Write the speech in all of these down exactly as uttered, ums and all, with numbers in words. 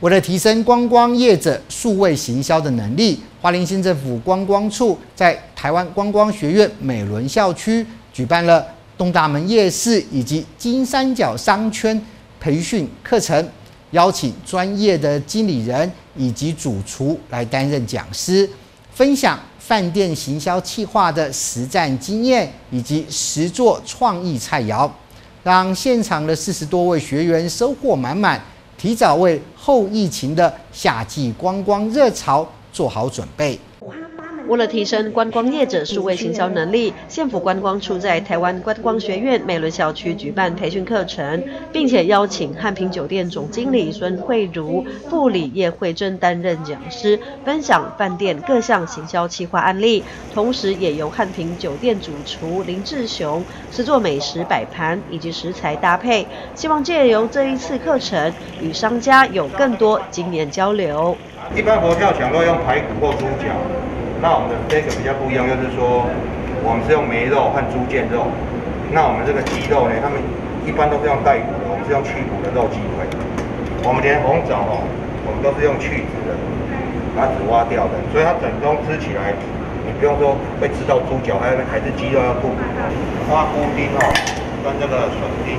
为了提升观光业者数位行销的能力，花莲县政府观光处在台湾观光学院美仑校区举办了东大门夜市以及金三角商圈培训课程，邀请专业的经理人以及主厨来担任讲师，分享饭店行销企划的实战经验以及实作创意菜肴，让现场的四十多位学员收获满满，提早为后疫情的夏季观光热潮做好准备。 为了提升观光业者数位行销能力，县府观光处在台湾观光学院美仑校区举办培训课程，并且邀请汉平酒店总经理孙慧茹、副理叶慧珍担任讲师，分享饭店各项行销企划案例。同时，也由汉平酒店主厨林志雄制作美食摆盘以及食材搭配，希望借由这一次课程，与商家有更多经验交流。 一般佛跳墙都用排骨或猪脚。那我们的这个比较不一样，就是说我们是用梅肉和猪腱肉。那我们这个鸡肉呢，他们一般都是用带骨的，我们是用去骨的肉鸡腿。我们连红枣哦，我们都是用去籽的，把籽挖掉的，所以它整宗吃起来，你不用说会吃到猪脚，还有还是鸡肉要不骨。花菇丁哦，跟这个笋丁。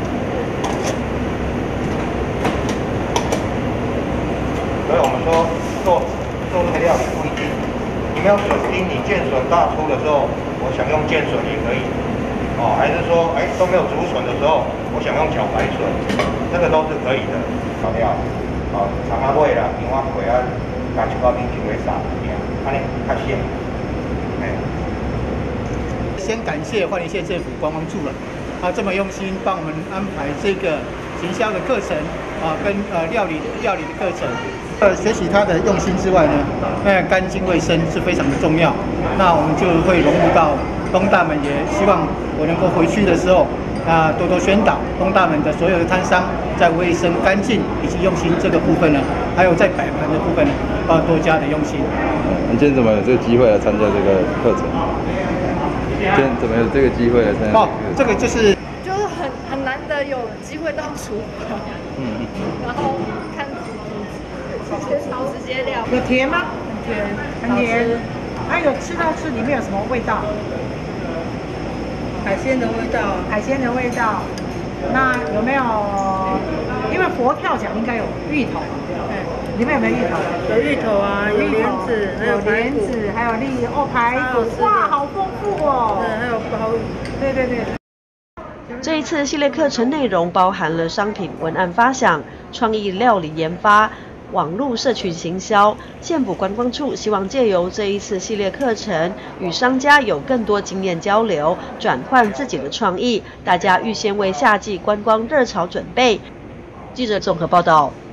所以我们说做做这个料理不一定。你没有笋丁，你见笋大出的时候，我想用剑笋也可以，哦，还是说，哎都没有竹笋的时候，我想用茭白笋，这个都是可以的。调料，哦，长阿尾啦，牛蛙腿啊，加一包冰球的啥物件，安尼较鲜。哎， 先感谢花莲县政府观光处了，啊，这么用心帮我们安排这个行销的课程，啊，跟呃料理料理的课程。呃，学习它的用心之外呢，那干净卫生是非常的重要。那我们就会融入到东大门，也希望我能够回去的时候，啊，多多宣导东大门的所有的摊商在卫生、干净以及用心这个部分呢，还有在摆盘的部分呢，要多加的用心。 你今天怎么有这个机会来参加这个课程？今天怎么有这个机会来参加？ 哦，这个就是就是很很难得有机会到厨房，嗯，然后看。直接炒直接料， 有甜吗？ 很甜， 很甜。还有吃到是里面有什么味道？ 海鲜的味道， 海鲜的味道。那有没有？因为佛跳墙应该有芋头，对，里面有没有芋头？ 有芋头啊，有莲子，还有莲子，还有栗哦排骨，哇，好丰富哦。 对，还有鲍鱼。 对对对。 这一次系列课程内容包含了商品文案发想、创意料理研发、网络社群行销。县府观光处希望借由这一次系列课程，与商家有更多经验交流，转换自己的创意，大家预先为夏季观光热潮准备。记者综合报道。